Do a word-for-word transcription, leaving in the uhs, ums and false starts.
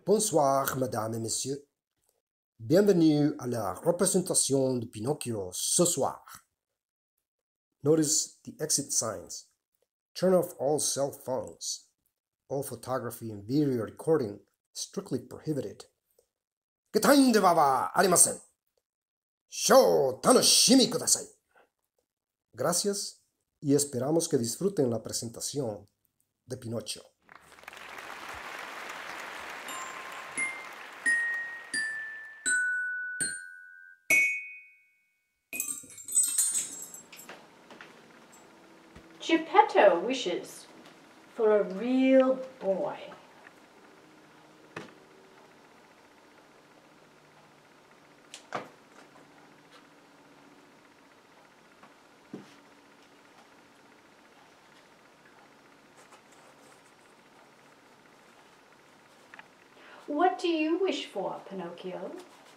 Bonsoir, mesdames et messieurs. Bienvenue à la représentation de Pinocchio ce soir. Notice the exit signs. Turn off all cell phones. All photography and video recording strictly prohibited. ゲタインではありません。ショーを楽しみください。Gracias y esperamos que disfruten la presentación de Pinocho. Geppetto wishes for a real boy. What do you wish for, Pinocchio?